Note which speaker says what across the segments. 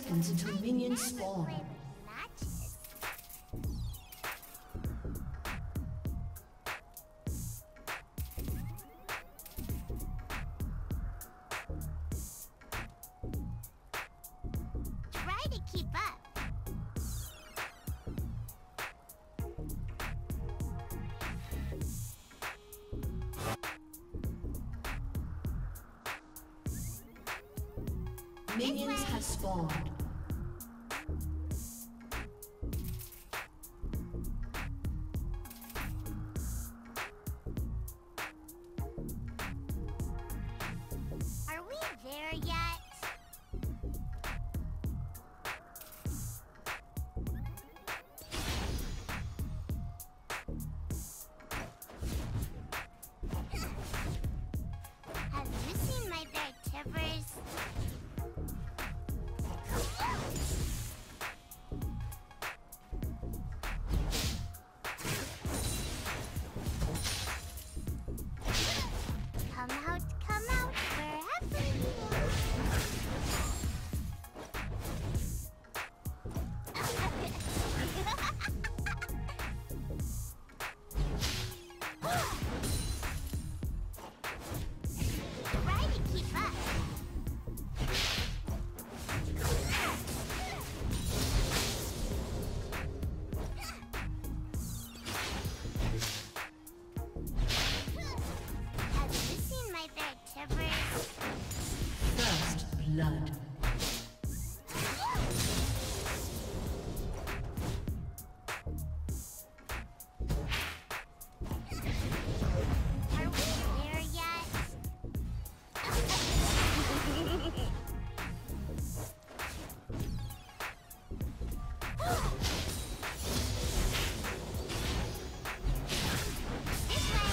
Speaker 1: seconds until minions spawn.
Speaker 2: Try to keep up.
Speaker 1: Minions have spawned.
Speaker 2: Are we there yet? Have you seen my bear Tivers? Come out, wherever you are. Try to keep up. Have you seen my bear Tivers?
Speaker 1: First blood.
Speaker 2: Are we there yet? This way.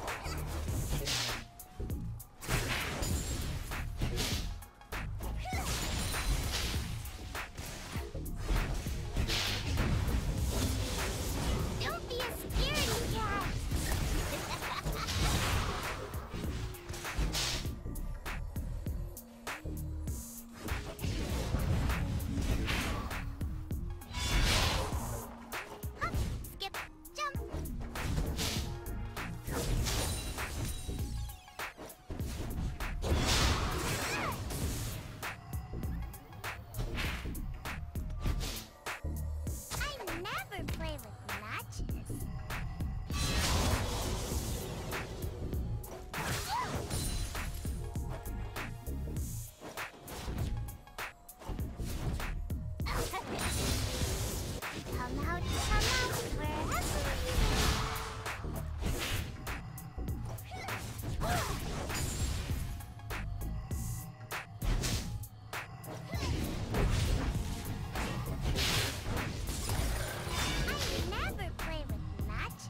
Speaker 2: Don't be a scaredy cat. Hop, skip, jump. I never play with matches. Come out, wherever you are. I never play with matches.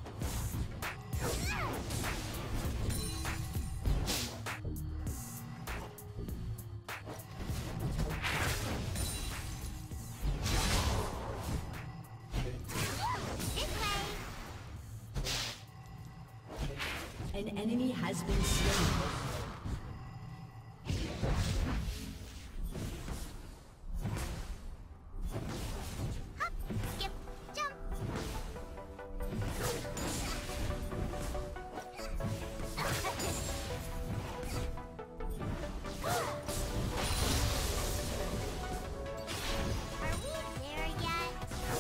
Speaker 2: This way.
Speaker 1: An enemy has been slain.
Speaker 2: Hop, skip, jump. Are we there yet?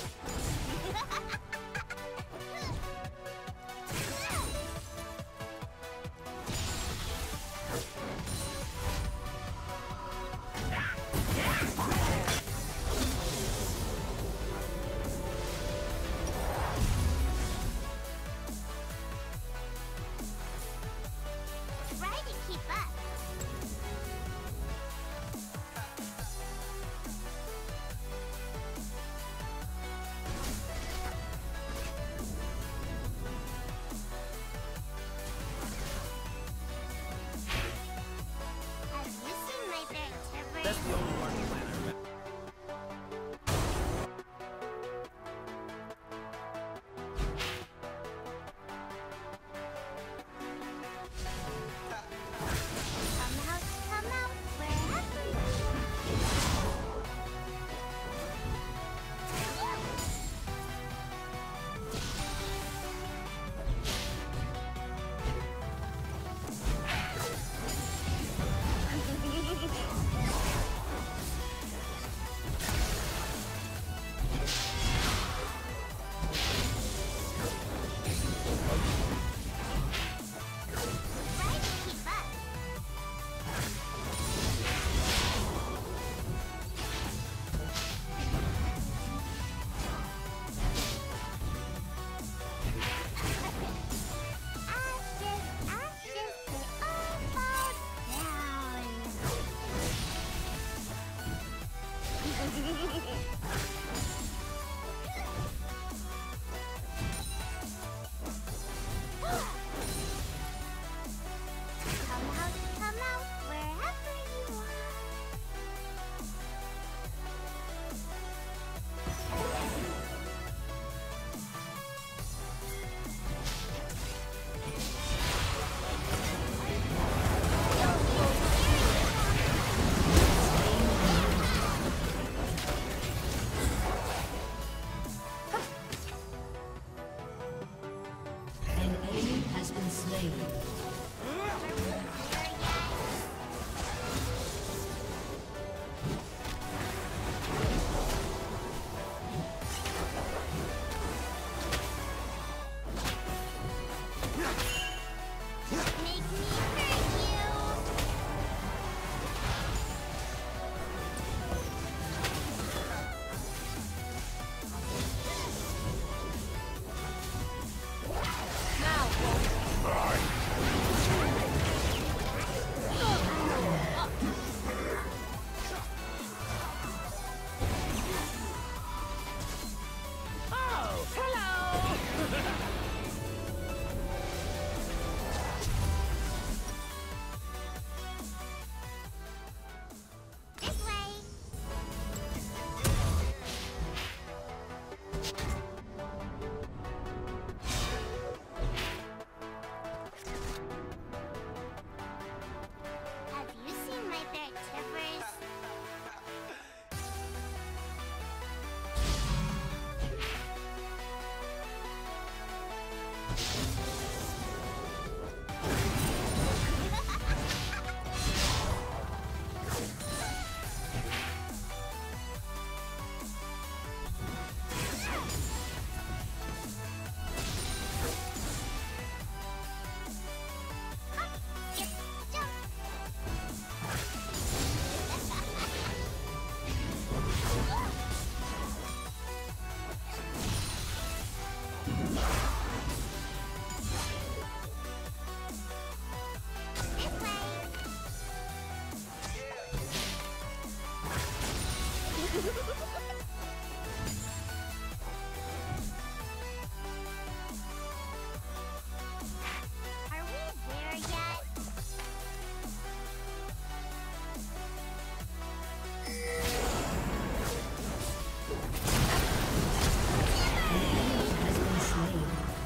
Speaker 2: Try to keep up. Have you seen my bear Tivers?
Speaker 3: That's the only market plan I remember.
Speaker 2: Come out, wherever you are. Come out, wherever you are.
Speaker 1: An enemy has been slain.
Speaker 2: Make me hurt you. This way. Have you seen my bear tippers? Are we there yet?
Speaker 1: Has been slain.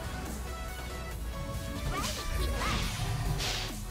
Speaker 2: Try to keep up.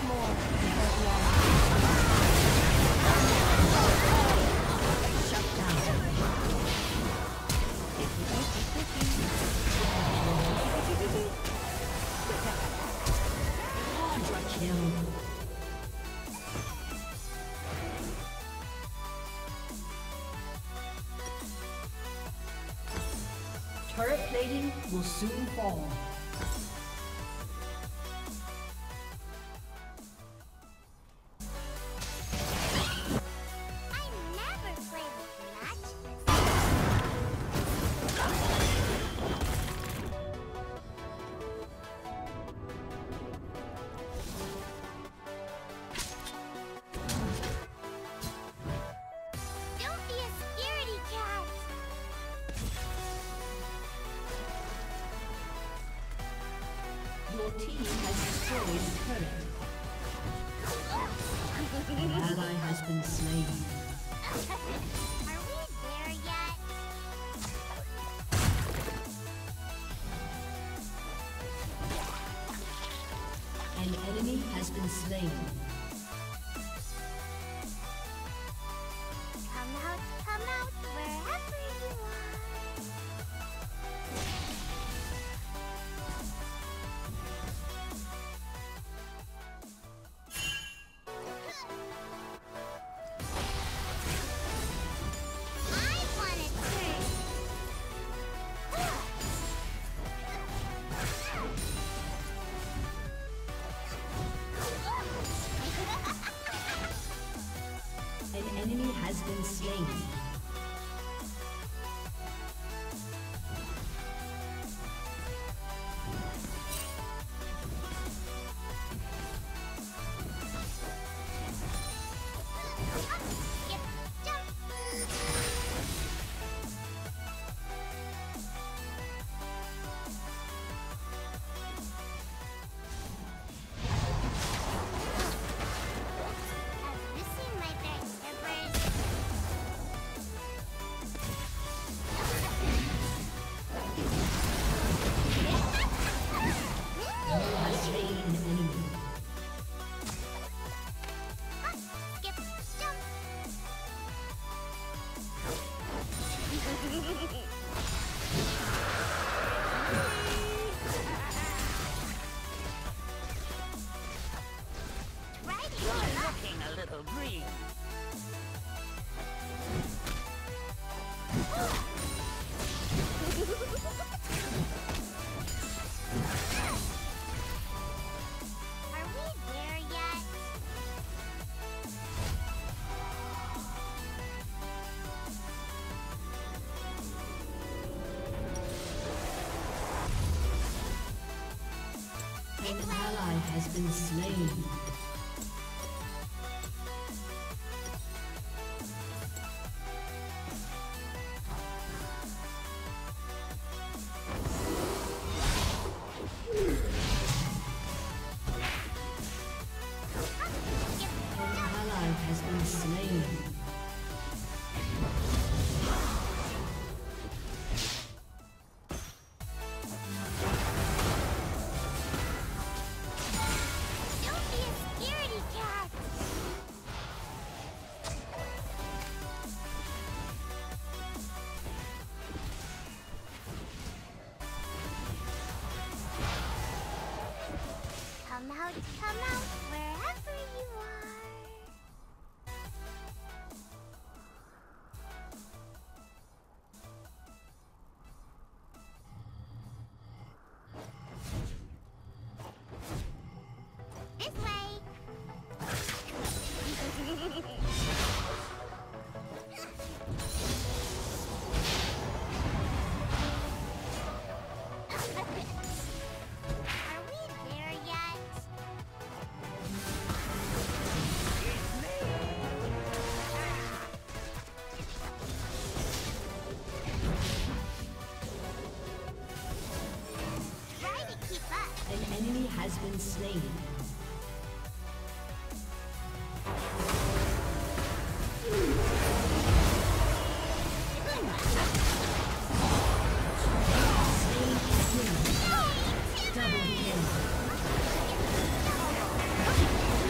Speaker 3: more.
Speaker 1: Shut down. Quadra kill. Turret plating will soon fall. Your team has destroyed a turret. An ally has been slain.
Speaker 2: Are we there yet?
Speaker 1: An enemy has been slain.
Speaker 2: Come out, wherever you are.
Speaker 1: An enemy has been slain. An ally has been slain. An ally has been slain.
Speaker 2: Come out, wherever you are. This way. Are we there yet? Try to keep up.
Speaker 1: An enemy has been slain. Double kill.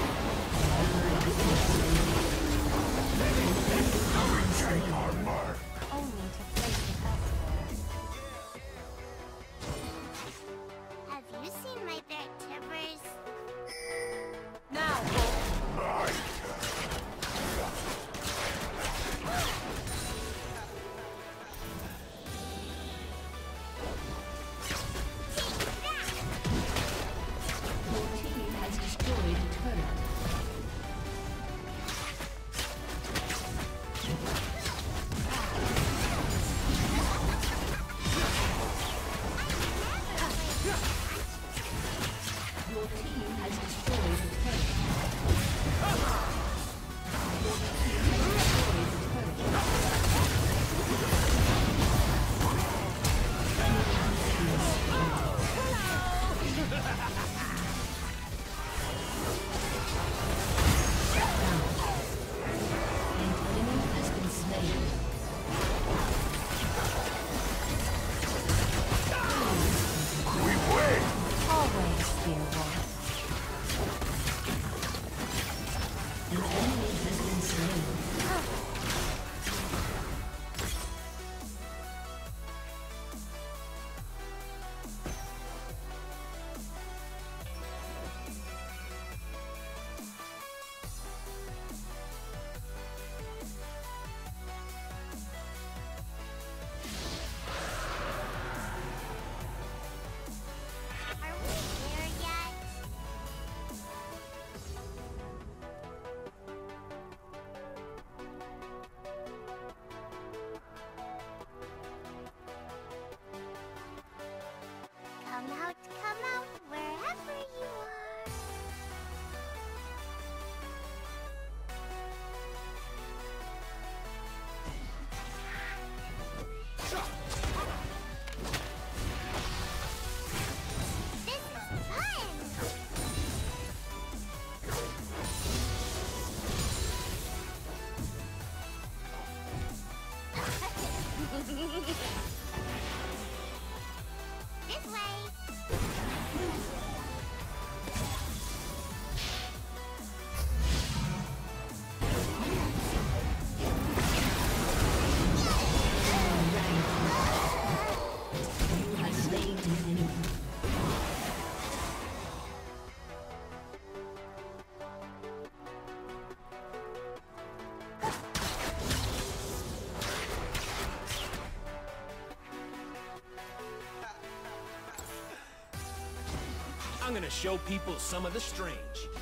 Speaker 3: to show people some of the strange.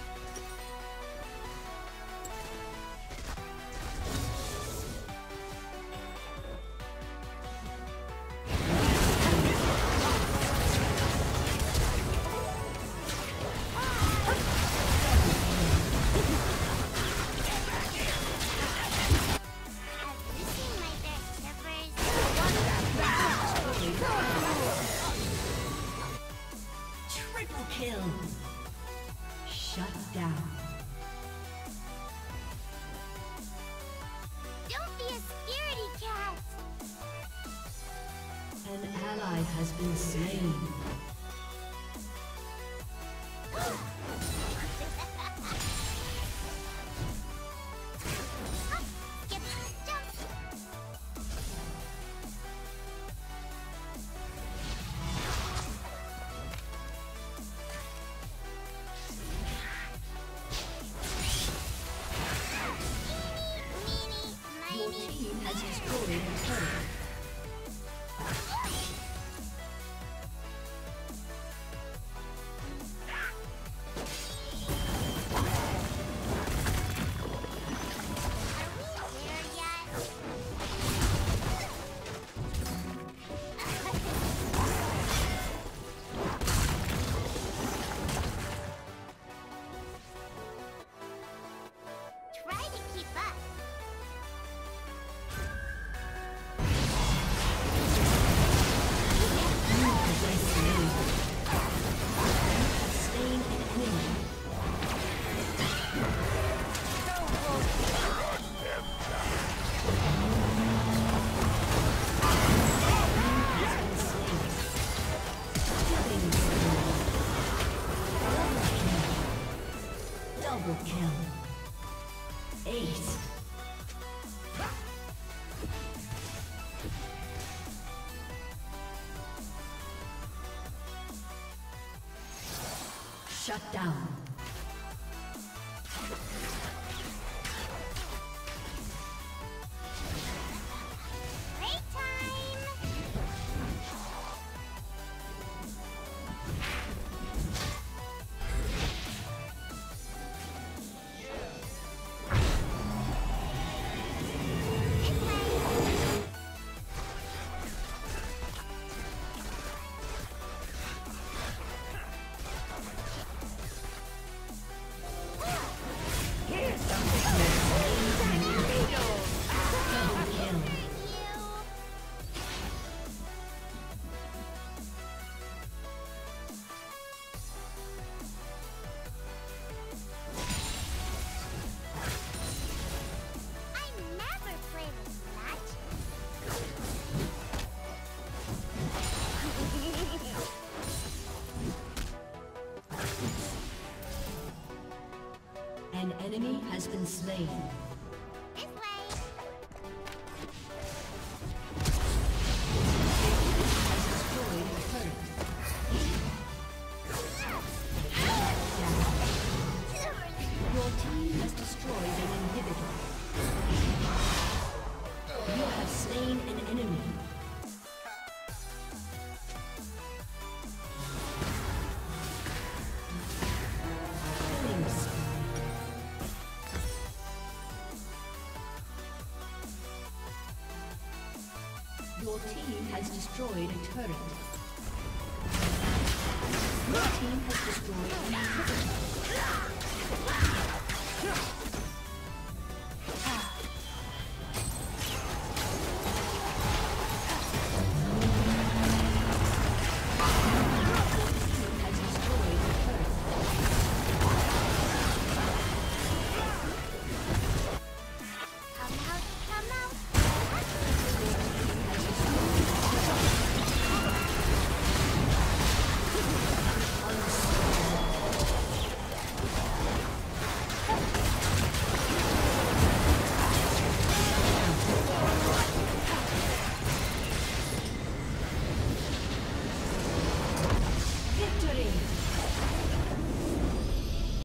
Speaker 1: Triple kill. Shut down.
Speaker 2: Don't be a scaredy cat.
Speaker 1: An ally has been slain. Your team has destroyed a turret.
Speaker 2: Try to keep up.
Speaker 1: Double kill. Ace. Shut down.
Speaker 2: Break time.
Speaker 1: An enemy has been slain.
Speaker 2: This way.
Speaker 1: Has destroyed a turret. Your team has destroyed an inhibitor. You have slain an enemy. Killing spree. Your team has destroyed a turret. Your team has destroyed an inhibitor.